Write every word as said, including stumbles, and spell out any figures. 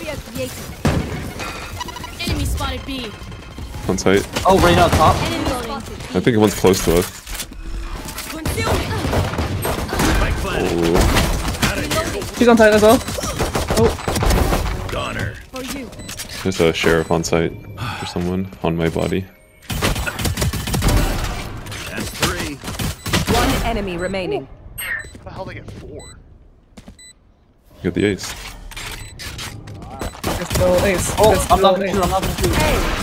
Enemy spotted B. On site. Oh, right on top. I think one's close to us. Oh. She's on site as well. Oh. Goner. There's a sheriff on site for someone on my body. That's three. One enemy remaining. How the hell did they get four? You got the ace. There's still ace. Oh, There's I'm still not gonna ace. shoot, I'm not gonna shoot. Hey.